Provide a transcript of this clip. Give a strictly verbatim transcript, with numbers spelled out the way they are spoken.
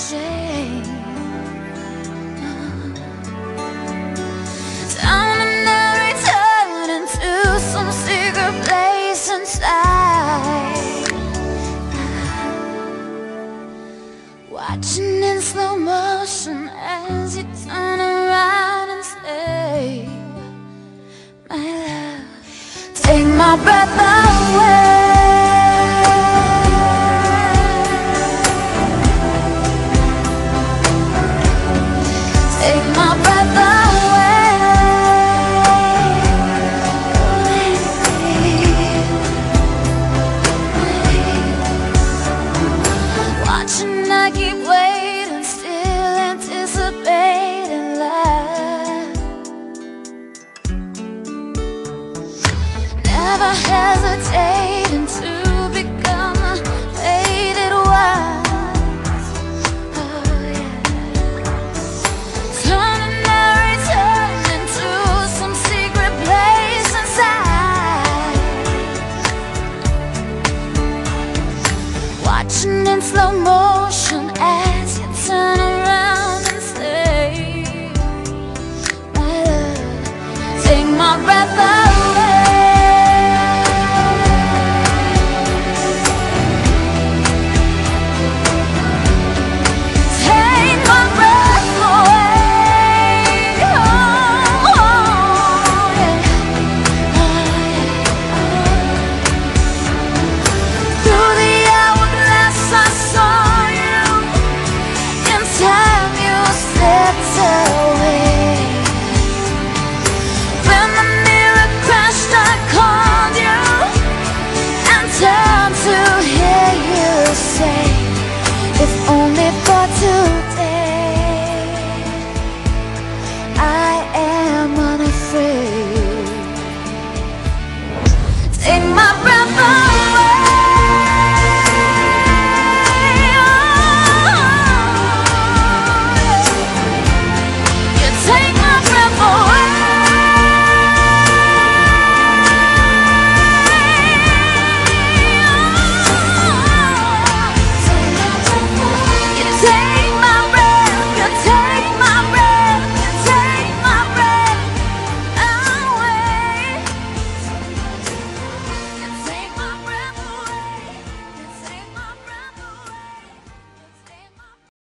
shame. Time to now return into some secret place inside, watching in slow motion as you turn around and say, my love, take my breath away. Take my breath away. Watching, I keep waiting, still anticipating love. Never hesitating to become a faded one. Watching in slow motion as you turn around and say, my love, take my breath away.